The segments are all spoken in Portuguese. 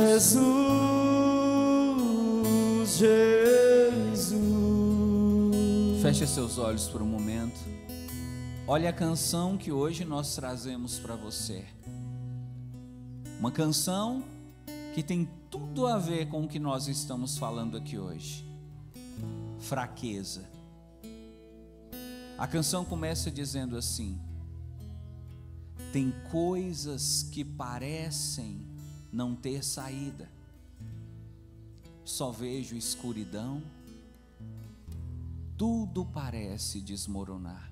Jesus, Jesus. Feche seus olhos por um momento. Olha a canção que hoje nós trazemos para você. Uma canção que tem tudo a ver com o que nós estamos falando aqui hoje. Fraqueza. A canção começa dizendo assim: tem coisas que parecem não ter saída, só vejo escuridão, tudo parece desmoronar.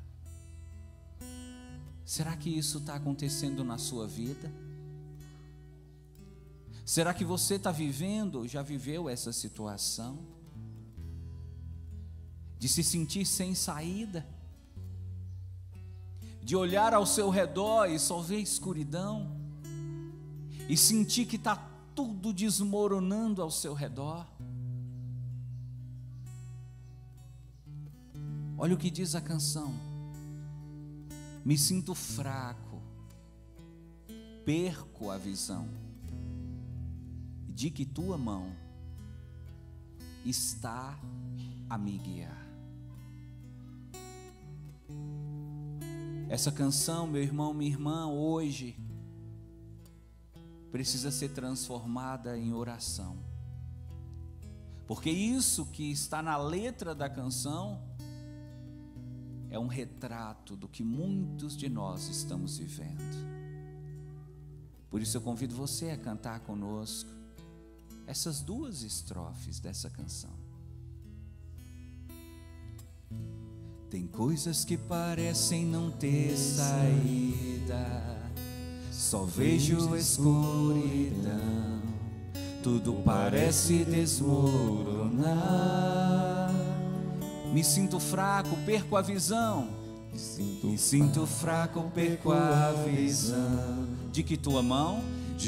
Será que isso está acontecendo na sua vida? Será que você está vivendo, já viveu essa situação de se sentir sem saída, de olhar ao seu redor e só ver escuridão, e sentir que está tudo desmoronando ao seu redor? Olha o que diz a canção: me sinto fraco, perco a visão, de que tua mão está a me guiar. Essa canção, meu irmão, minha irmã, hoje precisa ser transformada em oração, porque isso que está na letra da canção é um retrato do que muitos de nós estamos vivendo. Por isso eu convido você a cantar conosco essas duas estrofes dessa canção. Tem coisas que parecem não ter saída, só vejo escuridão, tudo parece desmoronar. Me sinto fraco, perco a visão. Me sinto fraco, perco a visão. De que tua mão,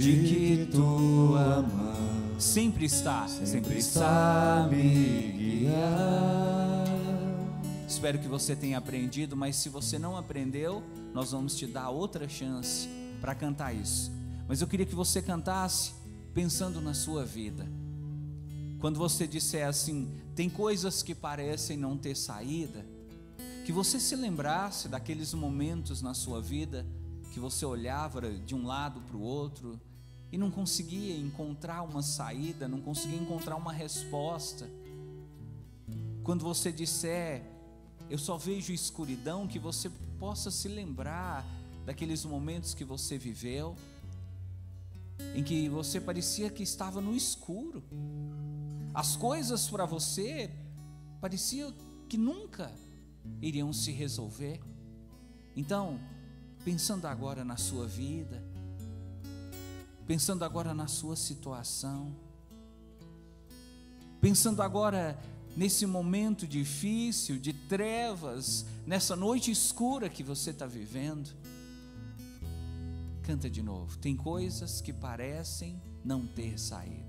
sempre está a me guiar. Espero que você tenha aprendido, mas se você não aprendeu, nós vamos te dar outra chance para cantar isso. Mas eu queria que você cantasse pensando na sua vida. Quando você disser assim, tem coisas que parecem não ter saída, que você se lembrasse daqueles momentos na sua vida que você olhava de um lado para o outro e não conseguia encontrar uma saída, não conseguia encontrar uma resposta. Quando você disser, eu só vejo escuridão, que você possa se lembrar daqueles momentos que você viveu, em que você parecia que estava no escuro. As coisas para você parecia que nunca iriam se resolver. Então, pensando agora na sua vida, pensando agora na sua situação, pensando agora nesse momento difícil, de trevas, nessa noite escura que você está vivendo, canta de novo. Tem coisas que parecem não ter saída.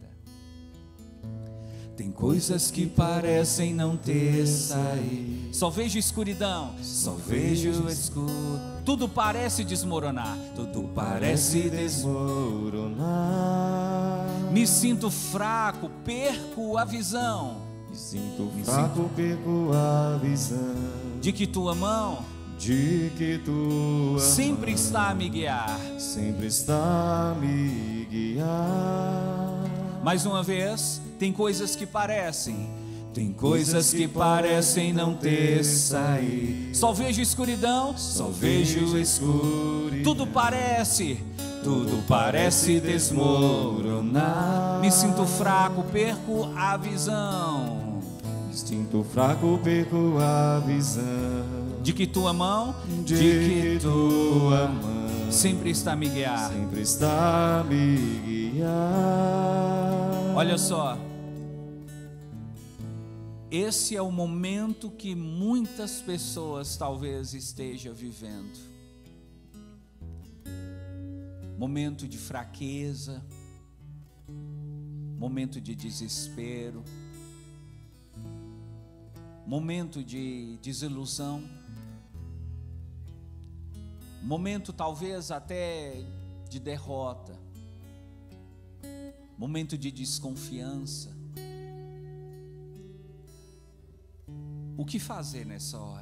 Tem coisas que parecem não ter saída. Só vejo escuridão, só vejo escuro. Tudo parece desmoronar, tudo parece desmoronar. Me sinto fraco, perco a visão. Me sinto fraco, perco a visão. De que tua mão, sempre está a me guiar. Sempre está a me guiar. Mais uma vez, tem coisas que parecem não ter saída. Só vejo escuridão, tudo parece desmoronar. Me sinto fraco, perco a visão. Me sinto fraco, perco a visão. De que tua mão, sempre está a me guiar. Sempre está a me guiar. Olha só, esse é o momento que muitas pessoas talvez estejam vivendo. Momento de fraqueza, momento de desespero, momento de desilusão, momento talvez até de derrota. momento de desconfiança. O que fazer nessa hora?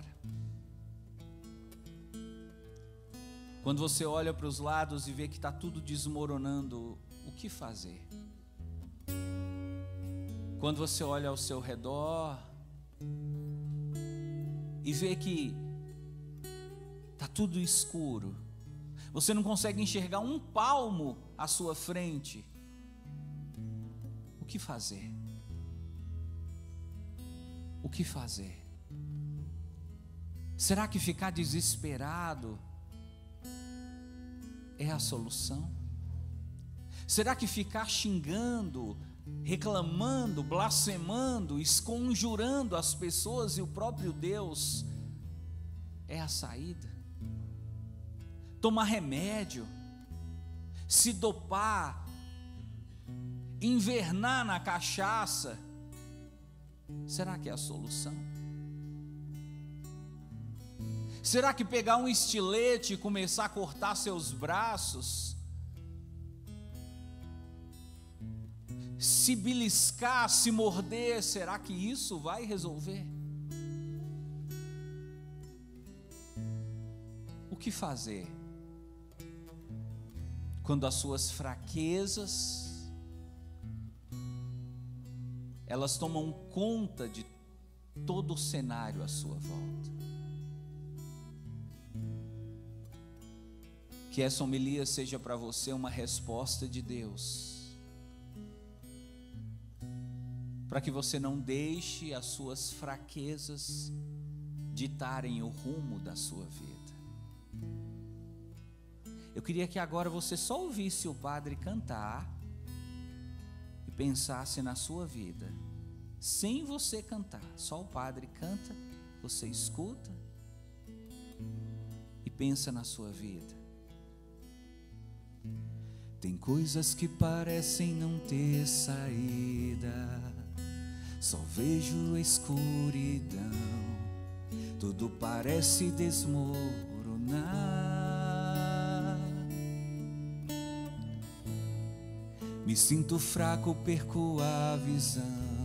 Quando você olha para os lados e vê que está tudo desmoronando, o que fazer? Quando você olha ao seu redor e vê que está tudo escuro, você não consegue enxergar um palmo à sua frente, o que fazer? O que fazer? Será que ficar desesperado é a solução? Será que ficar xingando, reclamando, blasfemando, esconjurando as pessoas e o próprio Deus é a saída? Tomar remédio, se dopar, invernar na cachaça, será que é a solução? Será que pegar um estilete e começar a cortar seus braços, se beliscar, se morder, será que isso vai resolver? O que fazer quando as suas fraquezas elas tomam conta de todo o cenário à sua volta? Que essa homilia seja para você uma resposta de Deus, para que você não deixe as suas fraquezas ditarem o rumo da sua vida. Eu queria que agora você só ouvisse o padre cantar e pensasse na sua vida, sem você cantar. Só o padre canta, você escuta e pensa na sua vida. Tem coisas que parecem não ter saída, só vejo escuridão, tudo parece desmoronar. Me sinto fraco, perco a visão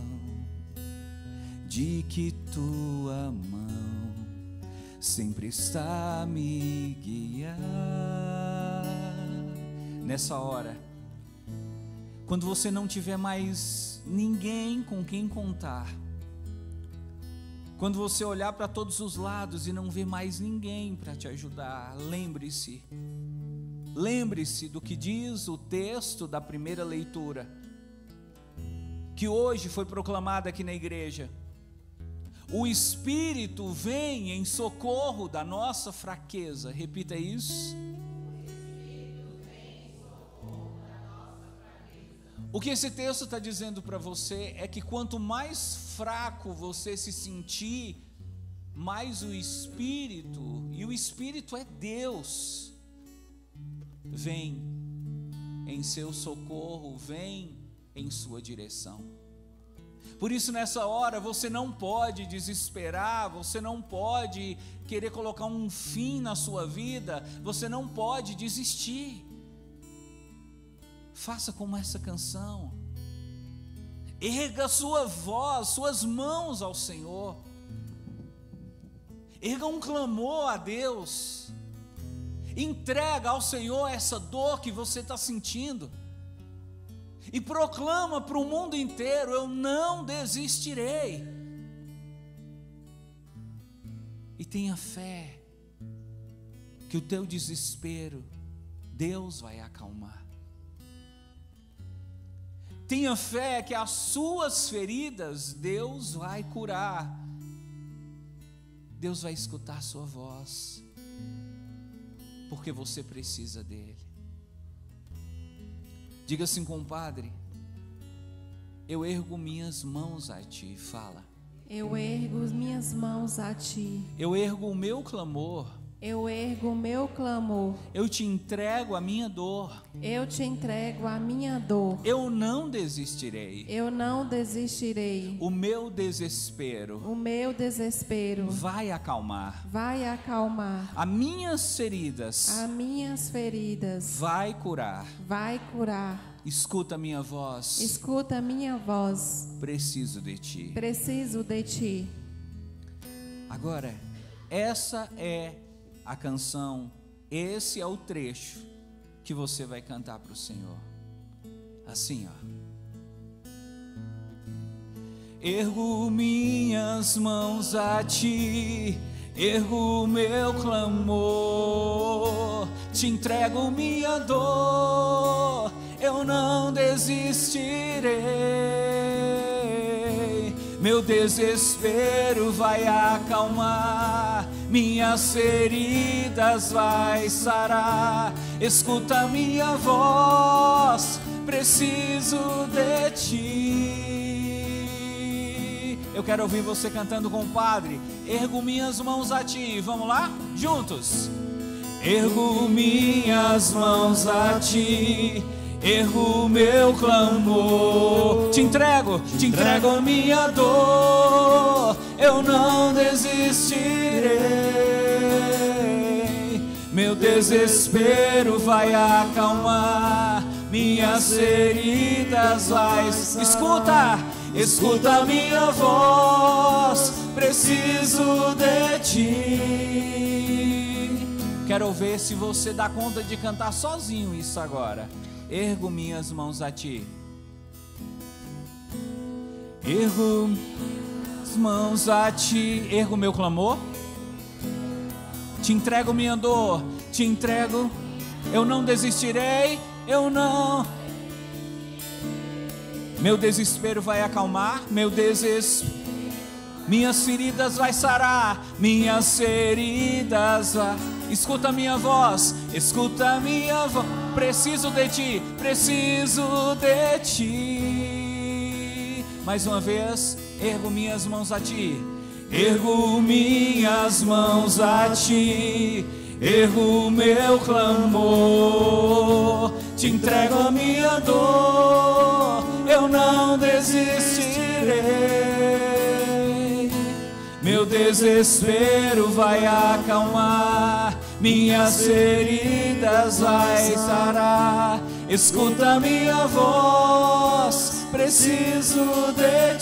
de que tua mão sempre está a me guiar. Nessa hora, quando você não tiver mais ninguém com quem contar, quando você olhar para todos os lados e não ver mais ninguém para te ajudar, lembre-se do que diz o texto da primeira leitura, que hoje foi proclamado aqui na igreja. O Espírito vem em socorro da nossa fraqueza. Repita isso. O que esse texto está dizendo para você é que quanto mais fraco você se sentir, mais o Espírito, e o Espírito é Deus, vem em seu socorro, vem em sua direção. Por isso nessa hora você não pode desesperar, você não pode querer colocar um fim na sua vida, você não pode desistir. Faça como essa canção, erga sua voz, suas mãos ao Senhor, erga um clamor a Deus, entrega ao Senhor essa dor que você está sentindo, e proclama para o mundo inteiro: eu não desistirei. E tenha fé que o teu desespero Deus vai acalmar. Tenha fé que as suas feridas Deus vai curar. Deus vai escutar a sua voz, porque você precisa dele. Diga assim, compadre: eu ergo minhas mãos a ti. Fala. Eu ergo minhas mãos a ti. Eu ergo o meu clamor. Eu ergo o meu clamor. Eu te entrego a minha dor. Eu te entrego a minha dor. Eu não desistirei. Eu não desistirei. O meu desespero O meu desespero vai acalmar. vai acalmar. As minhas feridas As minhas feridas vai curar. vai curar. Escuta minha voz. Escuta a minha voz. Preciso de ti. Preciso de ti. Agora, essa é a canção, esse é o trecho que você vai cantar para o Senhor. Assim, ó. Ergo minhas mãos a ti, ergo meu clamor, te entrego minha dor, eu não desistirei. Meu desespero vai acalmar, minhas feridas vai sarar. Escuta minha voz, preciso de ti. Eu quero ouvir você cantando com o Padre. Ergo minhas mãos a ti. Vamos lá? Juntos. Ergo minhas mãos a ti, ergo meu clamor, te entrego a minha dor, eu não desistirei. Meu desespero vai acalmar, minhas feridas vai. Escuta minha voz, preciso de ti. Quero ver se você dá conta de cantar sozinho isso agora. Ergo minhas mãos a ti. Ergo minhas mãos a ti. Ergo meu clamor. Te entrego minha dor. Te entrego. Eu não desistirei. Eu não. Meu desespero vai acalmar. Meu desespero. Minhas feridas vai sarar. Minhas feridas vai. Escuta a minha voz. Escuta a minha voz. Preciso de ti, preciso de ti. Mais uma vez, ergo minhas mãos a ti. Ergo minhas mãos a ti. Ergo meu clamor. Te entrego a minha dor. Eu não desistirei. Meu desespero vai acalmar, minhas feridas vai sarar. Escuta minha voz, preciso de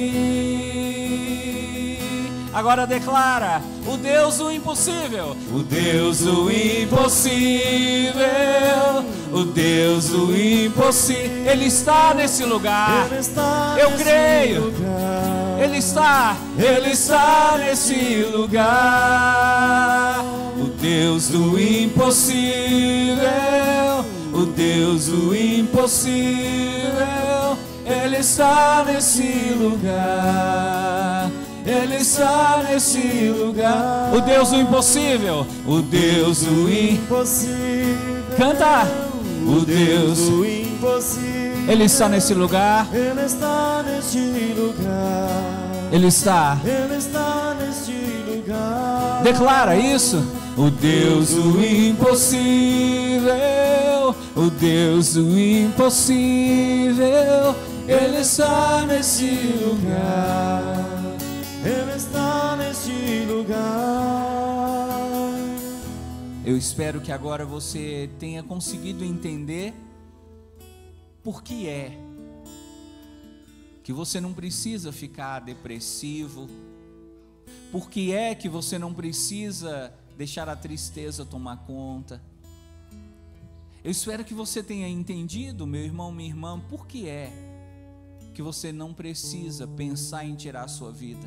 ti. Agora declara: o Deus do impossível, o Deus do impossível, o Deus do impossível. Ele está nesse lugar. Eu creio. Ele está nesse lugar. O Deus do impossível, o Deus do impossível. Ele está nesse lugar. Ele está nesse lugar. O Deus do impossível, o Deus do impossível. Canta. O Deus do impossível. Ele está nesse lugar. Ele está neste lugar. Ele está neste lugar. Declara isso. O Deus do impossível, o Deus do impossível. Ele está nesse lugar. Ele está neste lugar. Eu espero que agora você tenha conseguido entender por que é que você não precisa ficar depressivo, por que é que você não precisa deixar a tristeza tomar conta. Eu espero que você tenha entendido, meu irmão, minha irmã, por que é que você não precisa pensar em tirar a sua vida.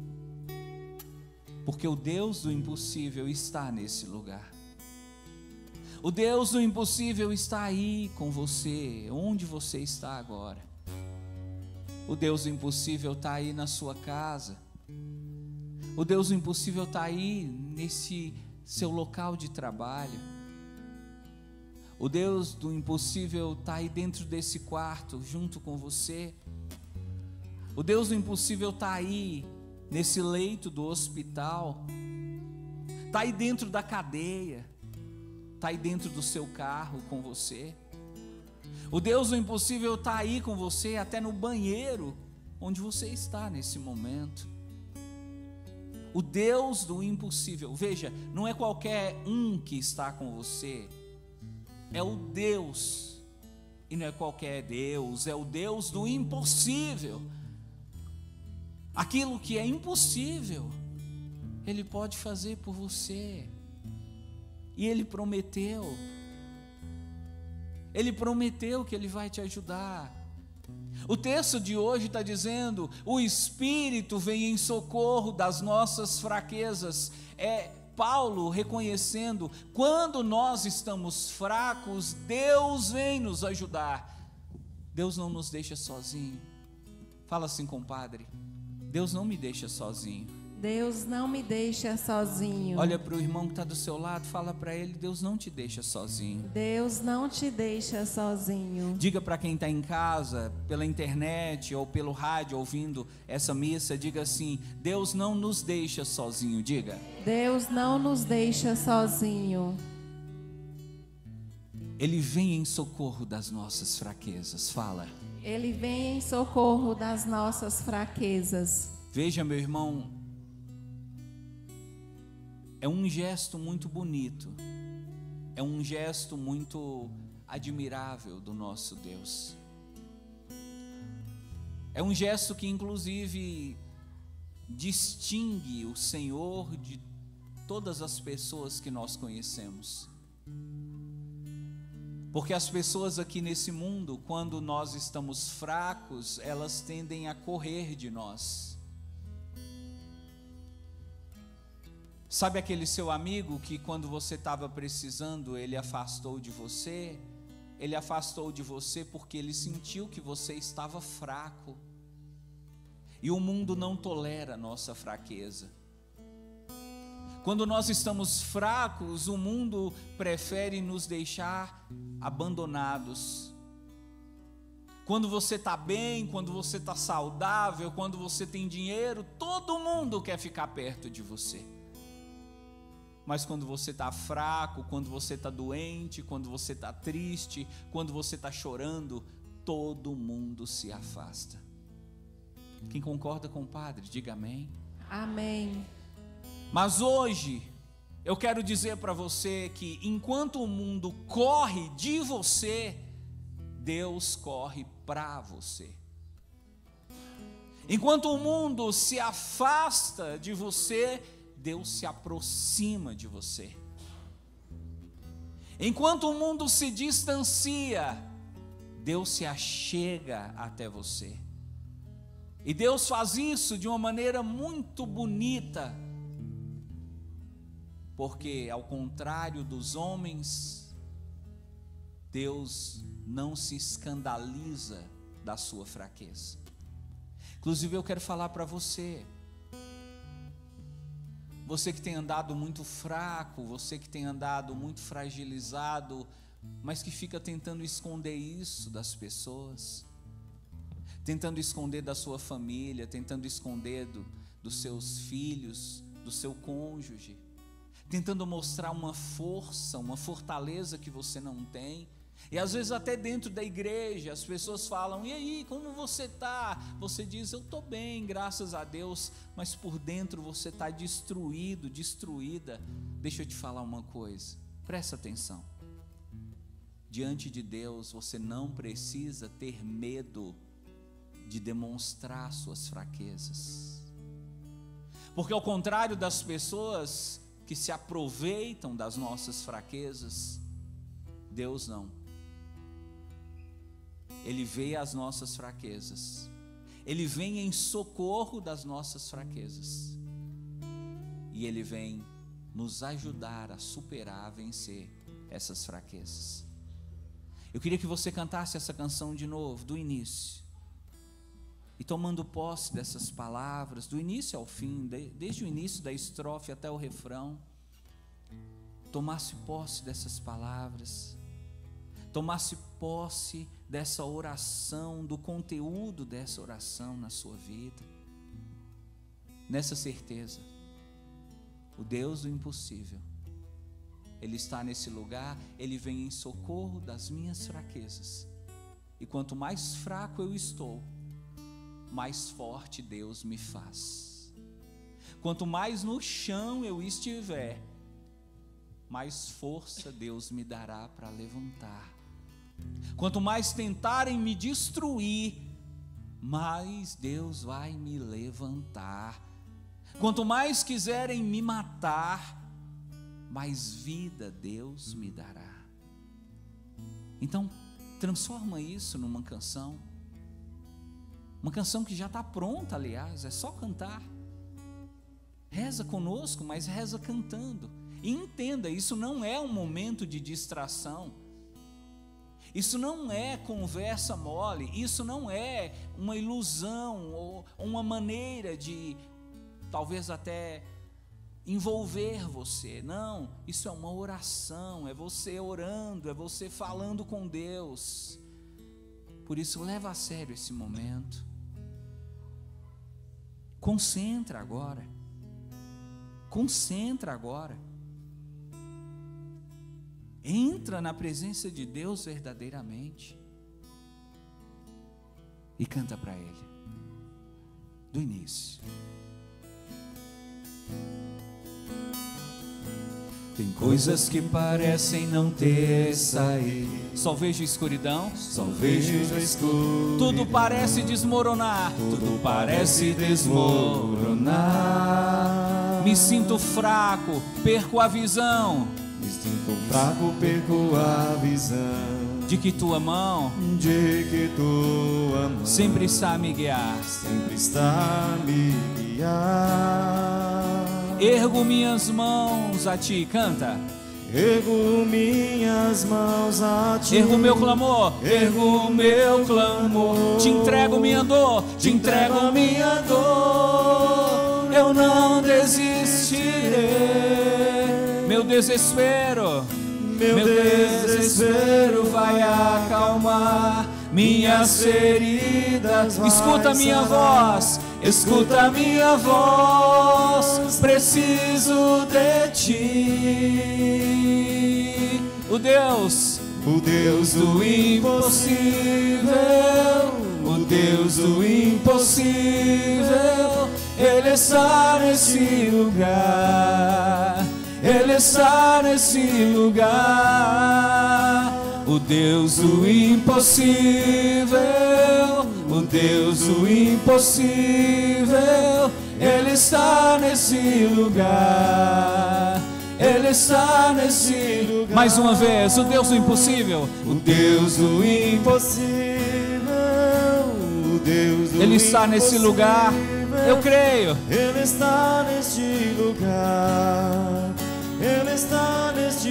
Porque o Deus do impossível está nesse lugar. O Deus do impossível está aí com você, onde você está agora. O Deus do impossível está aí na sua casa. O Deus do impossível está aí nesse seu local de trabalho. O Deus do impossível está aí dentro desse quarto, junto com você. O Deus do impossível está aí nesse leito do hospital. está aí dentro da cadeia, está aí dentro do seu carro com você. O Deus do impossível está aí com você, até no banheiro onde você está nesse momento. O Deus do impossível, veja, não é qualquer um que está com você, é o Deus, e não é qualquer Deus, é o Deus do impossível. Aquilo que é impossível, Ele pode fazer por você, e Ele prometeu que Ele vai te ajudar. O texto de hoje está dizendo: o Espírito vem em socorro das nossas fraquezas. É Paulo reconhecendo, quando nós estamos fracos, Deus vem nos ajudar. Deus não nos deixa sozinho. Fala assim, compadre: Deus não me deixa sozinho. Deus não me deixa sozinho. Olha para o irmão que está do seu lado, fala para ele: Deus não te deixa sozinho. Deus não te deixa sozinho. Diga para quem está em casa, pela internet ou pelo rádio ouvindo essa missa, diga assim: Deus não nos deixa sozinho. Diga: Deus não nos deixa sozinho. Ele vem em socorro das nossas fraquezas. Fala. Ele vem em socorro das nossas fraquezas. Veja, meu irmão, é um gesto muito bonito, é um gesto muito admirável do nosso Deus. É um gesto que inclusive distingue o Senhor de todas as pessoas que nós conhecemos. Porque as pessoas aqui nesse mundo, quando nós estamos fracos, elas tendem a correr de nós. Sabe aquele seu amigo que quando você estava precisando, ele afastou de você? Ele afastou de você porque ele sentiu que você estava fraco. E o mundo não tolera a nossa fraqueza. Quando nós estamos fracos, o mundo prefere nos deixar abandonados. Quando você está bem, quando você está saudável, quando você tem dinheiro, todo mundo quer ficar perto de você. Mas quando você está fraco, quando você está doente, quando você está triste, quando você está chorando, todo mundo se afasta. Quem concorda com o Padre, diga amém. Amém. Mas hoje, eu quero dizer para você que enquanto o mundo corre de você, Deus corre para você. Enquanto o mundo se afasta de você, Deus se aproxima de você. Enquanto o mundo se distancia, Deus se achega até você. E Deus faz isso de uma maneira muito bonita, porque ao contrário dos homens, Deus não se escandaliza da sua fraqueza. Inclusive eu quero falar para você, você que tem andado muito fraco, você que tem andado muito fragilizado, mas que fica tentando esconder isso das pessoas, tentando esconder da sua família, tentando esconder dos seus filhos, do seu cônjuge, tentando mostrar uma força, uma fortaleza que você não tem. E às vezes até dentro da igreja as pessoas falam: e aí, como você está? Você diz: eu estou bem, graças a Deus. Mas por dentro você está destruído, destruída. Deixa eu te falar uma coisa, presta atenção. Diante de Deus você não precisa ter medo de demonstrar suas fraquezas, porque ao contrário das pessoas que se aproveitam das nossas fraquezas, Deus não. Ele vê as nossas fraquezas, Ele vem em socorro das nossas fraquezas, e Ele vem nos ajudar a superar, a vencer essas fraquezas. Eu queria que você cantasse essa canção de novo, do início, e tomando posse dessas palavras, do início ao fim, desde o início da estrofe até o refrão, tomasse posse dessas palavras, tomasse posse dessa oração, do conteúdo dessa oração na sua vida, nessa certeza: o Deus do impossível, Ele está nesse lugar, Ele vem em socorro das minhas fraquezas. E quanto mais fraco eu estou, mais forte Deus me faz. Quanto mais no chão eu estiver, mais força Deus me dará para levantar. Quanto mais tentarem me destruir, mais Deus vai me levantar. Quanto mais quiserem me matar, mais vida Deus me dará. Então, transforma isso numa canção. Uma canção que já está pronta, aliás, é só cantar. Reza conosco, mas reza cantando. E entenda, isso não é um momento de distração. Isso não é conversa mole. Isso não é uma ilusão ou uma maneira de talvez até envolver você. Não, isso é uma oração, é você orando, é você falando com Deus. Por isso, leva a sério esse momento. Concentra agora. Concentra agora. Entra na presença de Deus verdadeiramente e canta para Ele, do início. Tem coisas que parecem não ter saída. Só vejo escuridão, só vejo escuridão. Tudo parece desmoronar, tudo parece desmoronar. Me sinto fraco, perco a visão. Me sinto fraco, perco a visão. De que tua mão, de que tua mão sempre está a me guiar, sempre está a me guiar. Ergo minhas mãos a ti, canta. Ergo minhas mãos a ti. Ergo meu clamor, ergo meu clamor. Te entrego minha dor, te entrego minha dor. Eu não desistirei. Meu desespero vai acalmar minhas feridas. Escuta minha voz, escuta minha voz. Preciso de ti. O Deus do impossível, o Deus do impossível, Ele está nesse lugar. Ele está nesse lugar. O Deus do impossível, o Deus do impossível, Ele está nesse lugar. Ele está nesse lugar. Mais uma vez, o Deus do impossível, o Deus do impossível, o Deus do Ele está nesse lugar. Eu creio. Ele está neste lugar. Ele está neste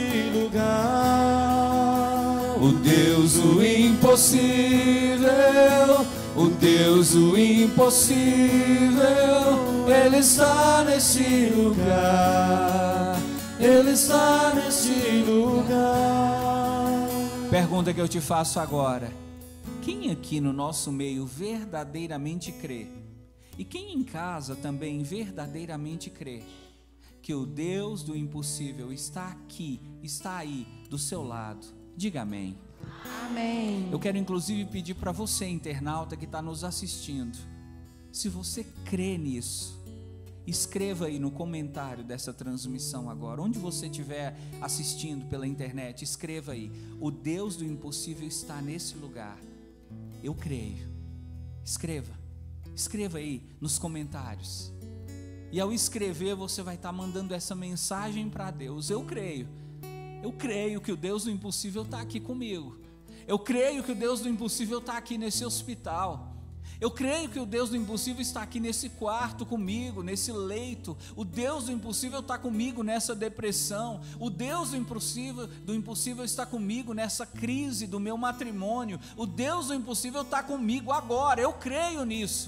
lugar. O Deus do impossível, o Deus do impossível, Ele está neste lugar. Ele está neste lugar. Pergunta que eu te faço agora: quem aqui no nosso meio verdadeiramente crê? E quem em casa também verdadeiramente crê que o Deus do impossível está aqui, está aí, do seu lado? Diga amém. Amém. Eu quero inclusive pedir para você, internauta que está nos assistindo, se você crê nisso, escreva aí no comentário dessa transmissão agora, onde você estiver assistindo pela internet, escreva aí: o Deus do impossível está nesse lugar. Eu creio. Escreva aí nos comentários. E ao escrever, você vai estar mandando essa mensagem para Deus: eu creio que o Deus do impossível está aqui comigo. Eu creio que o Deus do impossível está aqui nesse hospital. Eu creio que o Deus do impossível está aqui nesse quarto comigo, nesse leito. O Deus do impossível está comigo nessa depressão. O Deus do impossível está comigo nessa crise do meu matrimônio. O Deus do impossível está comigo agora. Eu creio nisso.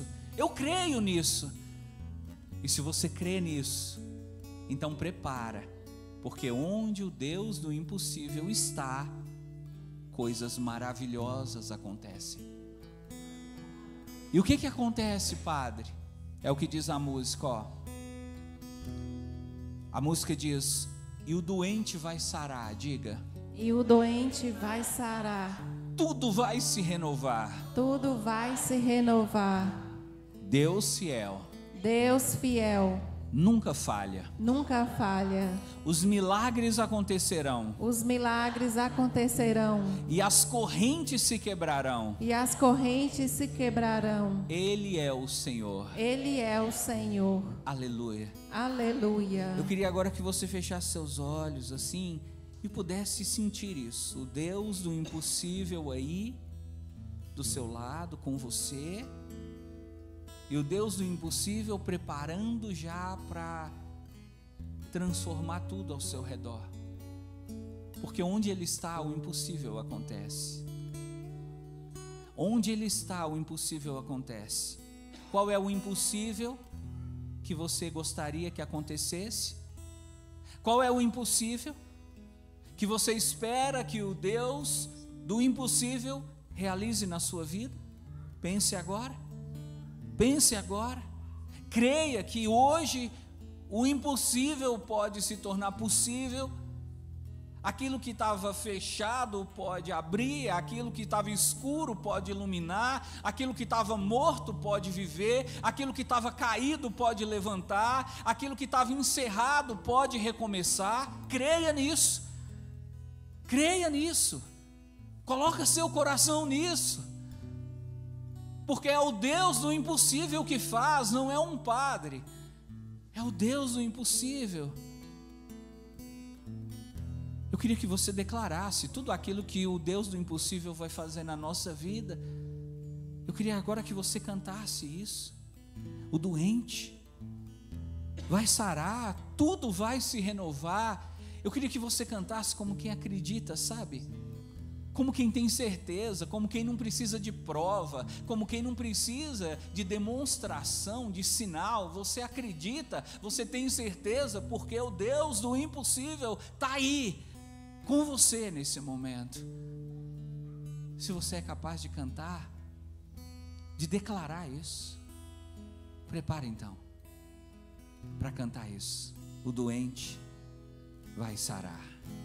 E se você crê nisso, então prepara, porque onde o Deus do impossível está, coisas maravilhosas acontecem. E o que acontece, padre? É o que diz a música, ó. A música diz: e o doente vai sarar, diga. E o doente vai sarar. Tudo vai se renovar. Tudo vai se renovar. Deus fiel. Deus fiel. Nunca falha. Nunca falha. Os milagres acontecerão. Os milagres acontecerão. E as correntes se quebrarão. E as correntes se quebrarão. Ele é o Senhor. Ele é o Senhor. Aleluia. Aleluia. Eu queria agora que você fechasse seus olhos assim e pudesse sentir isso. O Deus do impossível aí do seu lado, com você. E o Deus do impossível preparando já para transformar tudo ao seu redor. Porque onde Ele está, o impossível acontece. Onde Ele está, o impossível acontece. Qual é o impossível que você gostaria que acontecesse? Qual é o impossível que você espera que o Deus do impossível realize na sua vida? Pense agora. Pense agora. Creia que hoje o impossível pode se tornar possível. Aquilo que estava fechado pode abrir, aquilo que estava escuro pode iluminar, aquilo que estava morto pode viver, aquilo que estava caído pode levantar, aquilo que estava encerrado pode recomeçar. Creia nisso. Creia nisso. Coloca seu coração nisso. Porque é o Deus do impossível que faz, não é um padre. É o Deus do impossível. Eu queria que você declarasse tudo aquilo que o Deus do impossível vai fazer na nossa vida. Eu queria agora que você cantasse isso. O doente vai sarar, tudo vai se renovar. Eu queria que você cantasse como quem acredita, sabe? Como quem tem certeza, como quem não precisa de prova, como quem não precisa de demonstração, de sinal. Você acredita, você tem certeza, porque o Deus do impossível está aí, com você nesse momento. Se você é capaz de cantar, de declarar isso, prepare então, para cantar isso. O doente vai sarar.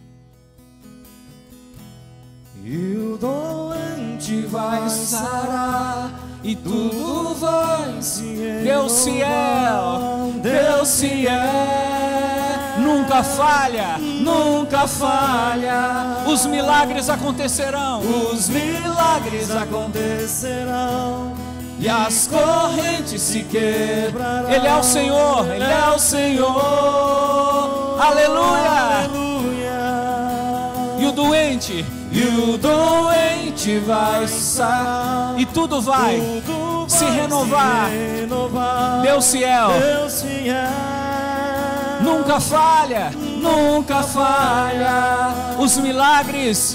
E o doente vai sarar, e tudo vai se renovar. Deus fiel, Deus fiel, nunca falha, nunca falha. Os milagres acontecerão, Os milagres acontecerão, e as correntes se quebrarão. Ele é o Senhor, Ele é o Senhor. Aleluia. Aleluia. E o doente vai sarar, e tudo vai tudo se vai renovar. se renovar. Deus fiel, Deus fiel, nunca falha, nunca falha. Os milagres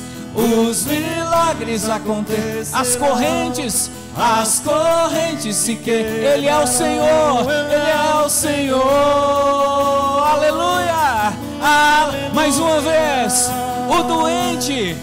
acontecerão, as correntes se quebram. Ele é o Senhor, Ele é o Senhor. Aleluia. Mais uma vez, o doente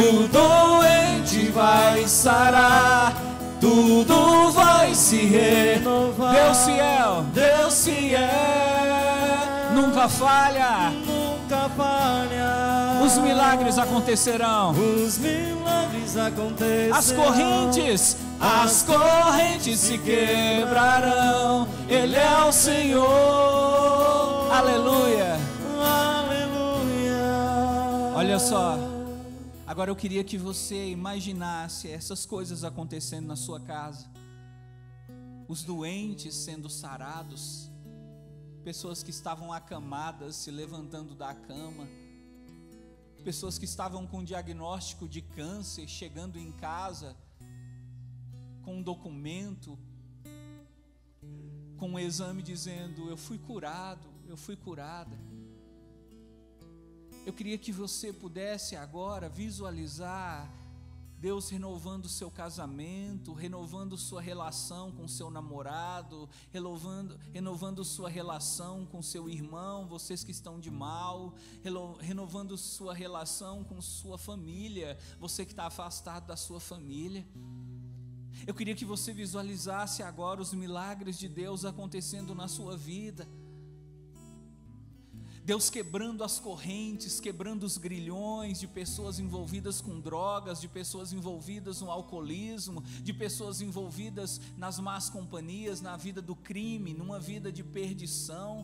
vai sarar, tudo vai se renovar. Deus fiel, nunca falha. Nunca falha. Os milagres acontecerão. Os milagres acontecerão. As correntes se quebrarão. Ele é o Senhor. Aleluia. Aleluia. Olha só. Agora eu queria que você imaginasse essas coisas acontecendo na sua casa. Os doentes sendo sarados. Pessoas que estavam acamadas se levantando da cama. Pessoas que estavam com diagnóstico de câncer chegando em casa com um documento, com um exame dizendo: eu fui curado, eu fui curada. Eu queria que você pudesse agora visualizar Deus renovando o seu casamento, renovando sua relação com seu namorado, renovando sua relação com seu irmão, vocês que estão de mal, renovando sua relação com sua família, você que está afastado da sua família. Eu queria que você visualizasse agora os milagres de Deus acontecendo na sua vida. Deus quebrando as correntes, quebrando os grilhões de pessoas envolvidas com drogas, de pessoas envolvidas no alcoolismo, de pessoas envolvidas nas más companhias, na vida do crime, numa vida de perdição.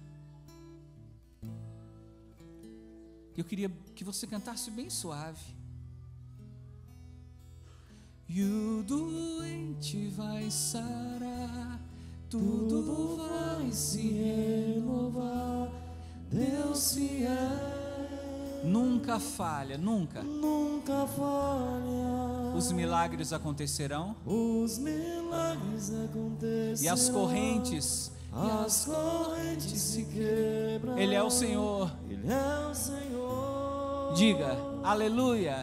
Eu queria que você cantasse bem suave. E o doente vai sarar, tudo vai se renovar. Deus fiel, nunca falha, nunca. Nunca falha. Os milagres acontecerão. Os milagres acontecerão. E as correntes Se quebram. Ele é o Senhor. Ele é o Senhor. Diga, aleluia.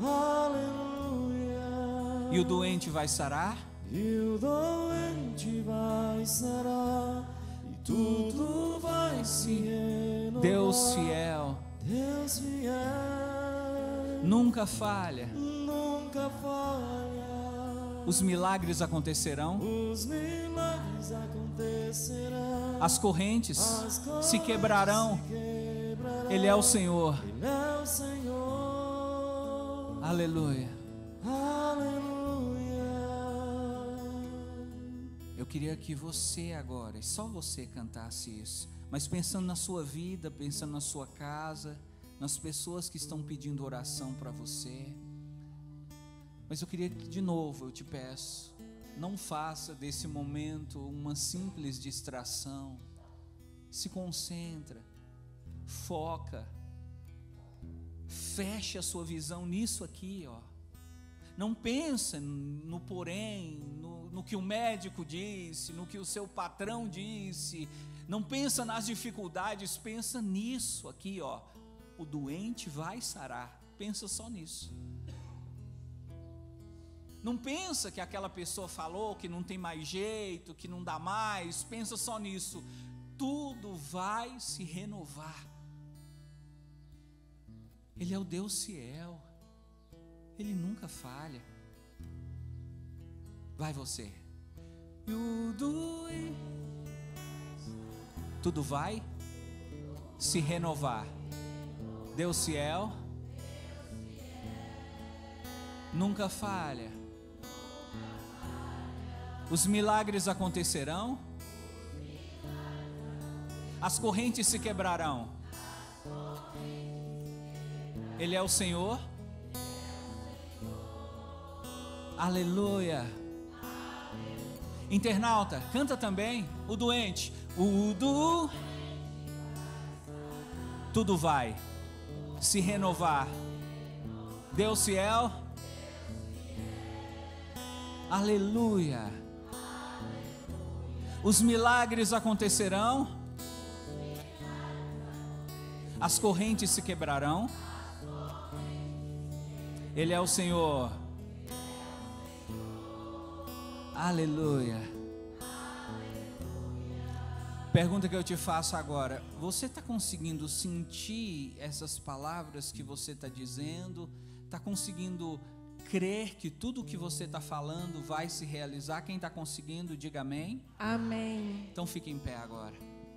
Aleluia. E o doente vai sarar. E o doente vai sarar. E tudo vai se renovar. Deus fiel. Deus fiel. Nunca falha. Nunca falha. Os milagres acontecerão. Os milagres acontecerão. As correntes se quebrarão. Ele é o Senhor. Ele é o Senhor. Aleluia. Aleluia. Eu queria que você agora, e só você cantasse isso, mas pensando na sua vida, pensando na sua casa, nas pessoas que estão pedindo oração para você. Mas eu queria que, de novo, eu te peço, não faça desse momento uma simples distração. Se concentra, foca, feche a sua visão nisso aqui, ó. Não pensa no porém, no que o médico disse, no que o seu patrão disse. Não pensa nas dificuldades, pensa nisso aqui, ó. O doente vai sarar. Pensa só nisso. Não pensa que aquela pessoa falou que não tem mais jeito, que não dá mais. Pensa só nisso. Tudo vai se renovar. Ele é o Deus fiel. Ele nunca falha. Vai você. E o doente. Tudo vai se renovar. Deus fiel. Nunca falha. Os milagres acontecerão. As correntes se quebrarão. Ele é o Senhor. Aleluia. Internauta, canta também. O doente. Tudo vai se renovar. Deus fiel. Aleluia. Os milagres acontecerão. As correntes se quebrarão. Ele é o Senhor. Aleluia. Pergunta que eu te faço agora: você está conseguindo sentir essas palavras que você está dizendo? Está conseguindo crer que tudo que você está falando vai se realizar? Quem está conseguindo, diga amém. Amém. Então fique em pé agora.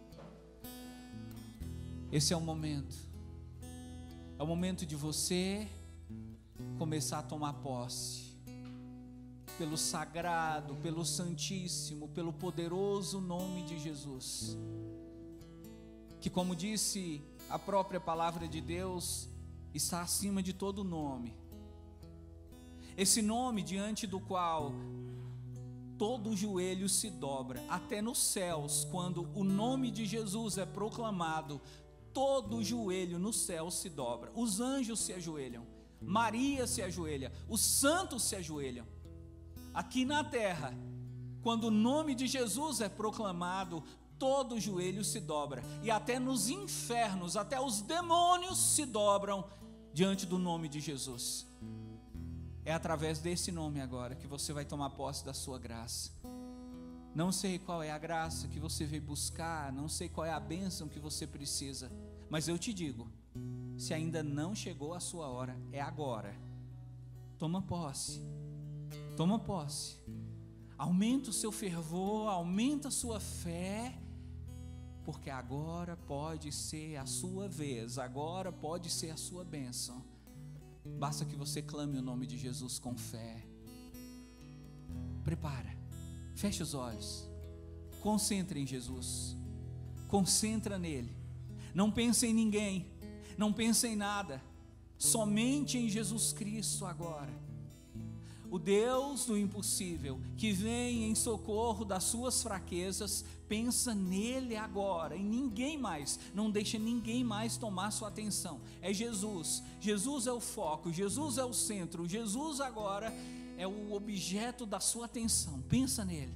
Esse é o momento. É o momento de você começar a tomar posse pelo sagrado, pelo santíssimo, pelo poderoso nome de Jesus, que, como disse a própria palavra de Deus, está acima de todo nome. Esse nome diante do qual todo joelho se dobra, até nos céus, quando o nome de Jesus é proclamado, todo joelho no céu se dobra, os anjos se ajoelham, Maria se ajoelha, os santos se ajoelham. Aqui na terra, quando o nome de Jesus é proclamado, todo joelho se dobra, e até nos infernos, até os demônios se dobram diante do nome de Jesus. É através desse nome agora que você vai tomar posse da sua graça. Não sei qual é a graça que você veio buscar, não sei qual é a bênção que você precisa, mas eu te digo, se ainda não chegou a sua hora, é agora. Toma posse. Toma posse. Aumenta o seu fervor, aumenta a sua fé porque agora pode ser a sua vez, agora pode ser a sua bênção. Basta que você clame o nome de Jesus com fé. Prepara, feche os olhos, concentre em Jesus, concentra nele, não pense em ninguém, não pense em nada, somente em Jesus Cristo agora. O Deus do impossível, que vem em socorro das suas fraquezas, pensa nele agora, em ninguém mais, não deixa ninguém mais tomar sua atenção. É Jesus, Jesus é o foco, Jesus é o centro, Jesus agora é o objeto da sua atenção. Pensa nele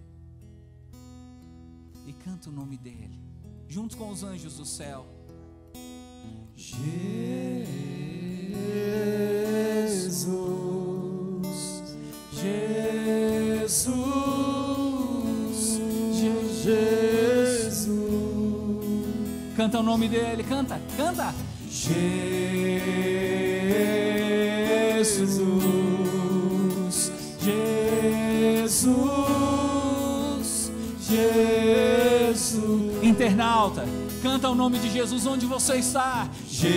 e canta o nome dele, junto com os anjos do céu. Jesus, Jesus, Jesus. Canta o nome dele, canta, canta. Jesus, Jesus, Jesus. Internauta, canta o nome de Jesus onde você está.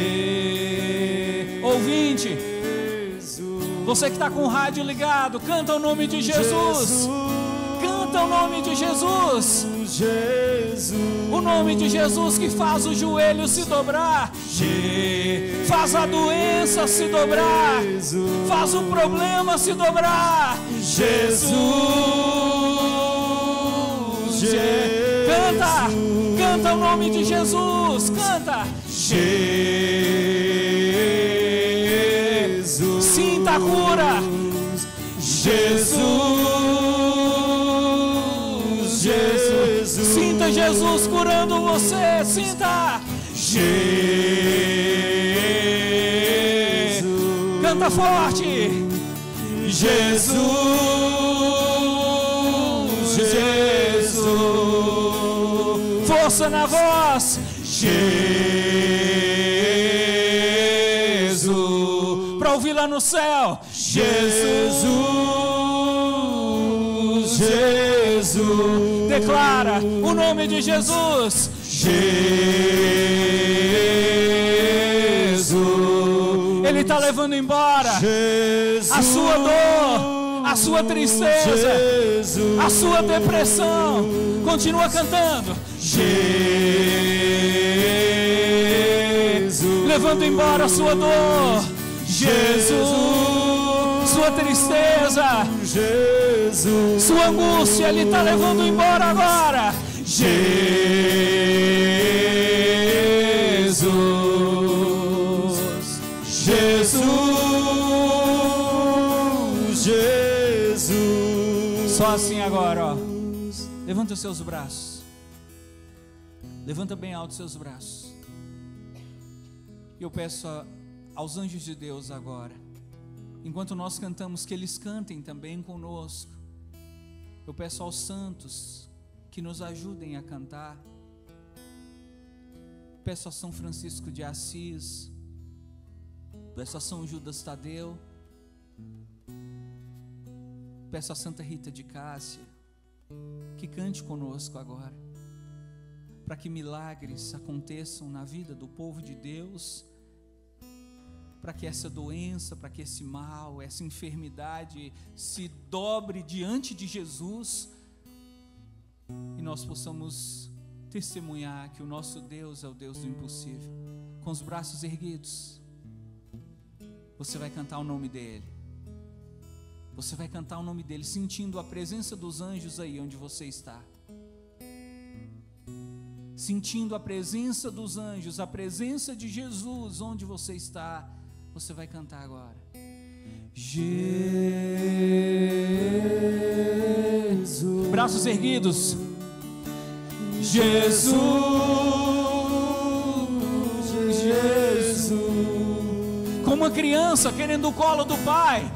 Ouvinte, você que está com o rádio ligado, canta o nome de Jesus. Canta o nome de Jesus. O nome de Jesus que faz o joelho se dobrar, faz a doença se dobrar, faz o problema se dobrar. Jesus, canta, canta o nome de Jesus, canta. Jesus, sinta a cura. Jesus, sinta Jesus curando você, sinta. Canta forte. Jesus, Jesus, força na voz. Jesus, para ouvir lá no céu. Jesus, Jesus, declara o nome de Jesus. Jesus, Ele está levando embora a sua dor, a sua tristeza, a sua depressão. Continua cantando. Levando embora a sua dor, Jesus, sua tristeza, Jesus, sua angústia. Ele está levando embora agora. Jesus, Jesus, Jesus. Só assim agora, ó. Levanta os seus braços. Levanta bem alto os seus braços. E eu peço aos anjos de Deus agora, enquanto nós cantamos, que eles cantem também conosco. Eu peço aos santos que nos ajudem a cantar. Peço a São Francisco de Assis, peço a São Judas Tadeu, peço a Santa Rita de Cássia, que cante conosco agora, para que milagres aconteçam na vida do povo de Deus, para que essa doença, para que esse mal, essa enfermidade se dobre diante de Jesus e nós possamos testemunhar que o nosso Deus é o Deus do impossível. Com os braços erguidos, você vai cantar o nome dele. Você vai cantar o nome dele, sentindo a presença dos anjos aí onde você está. Sentindo a presença dos anjos, a presença de Jesus onde você está. Você vai cantar agora. Jesus, braços erguidos. Jesus, Jesus, como uma criança querendo o colo do pai.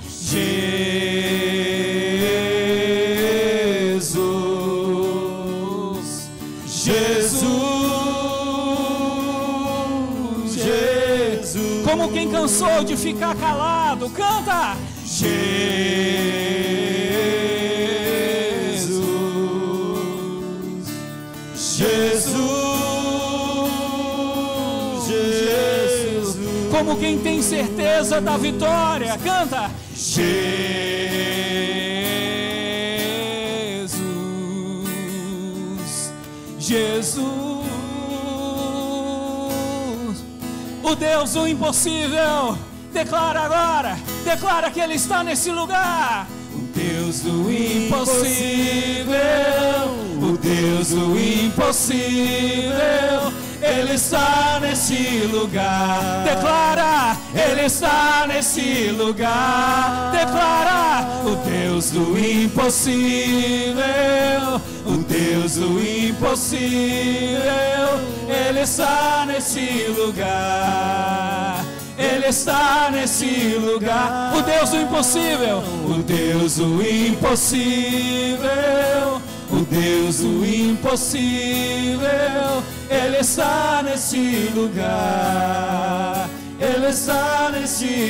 Jesus, Jesus, Jesus, como quem cansou de ficar calado, canta. Jesus, Jesus, como quem tem certeza da vitória. Canta. Jesus, o Deus do impossível. Declara agora, declara que Ele está nesse lugar. O Deus do impossível, o Deus do impossível, Ele está nesse lugar. Declara, Ele está nesse lugar. Declara, o Deus do impossível, o Deus do impossível, Ele está nesse lugar. Ele está nesse lugar. O Deus do impossível, o Deus do impossível, o Deus do impossível, Ele está nesse lugar. Ele está nesse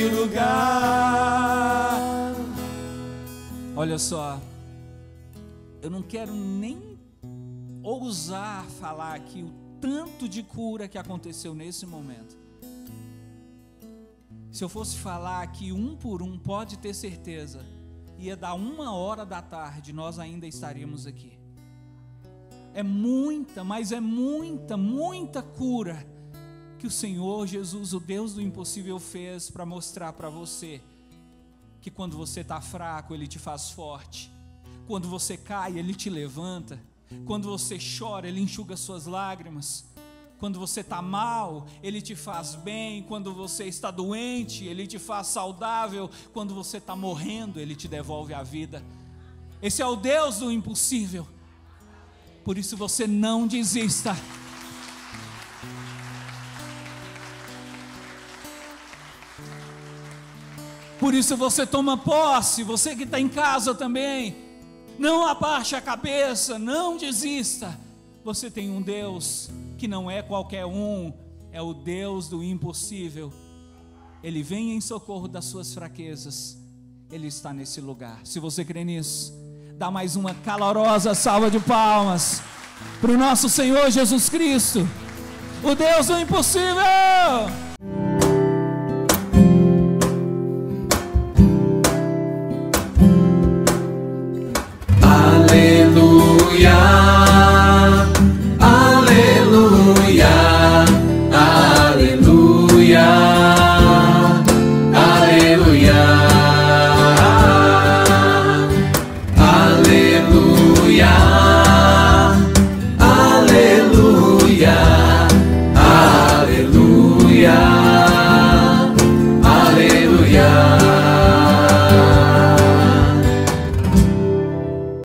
lugar. Olha só, eu não quero nem ousar falar aqui o tanto de cura que aconteceu nesse momento. Se eu fosse falar aqui um por um, pode ter certeza, ia dar 13h, nós ainda estaríamos aqui. É muita, mas é muita cura que o Senhor Jesus, o Deus do impossível, fez para mostrar para você que quando você está fraco, Ele te faz forte. Quando você cai, Ele te levanta. Quando você chora, Ele enxuga suas lágrimas. Quando você está mal, Ele te faz bem. Quando você está doente, Ele te faz saudável. Quando você está morrendo, Ele te devolve a vida. Esse é o Deus do impossível. Por isso você não desista. Por isso você toma posse. Você que está em casa também, não abaixe a cabeça, não desista. Você tem um Deus que não é qualquer um, é o Deus do impossível. Ele vem em socorro das suas fraquezas. Ele está nesse lugar. Se você crê nisso, dá mais uma calorosa salva de palmas para o nosso Senhor Jesus Cristo, o Deus do impossível.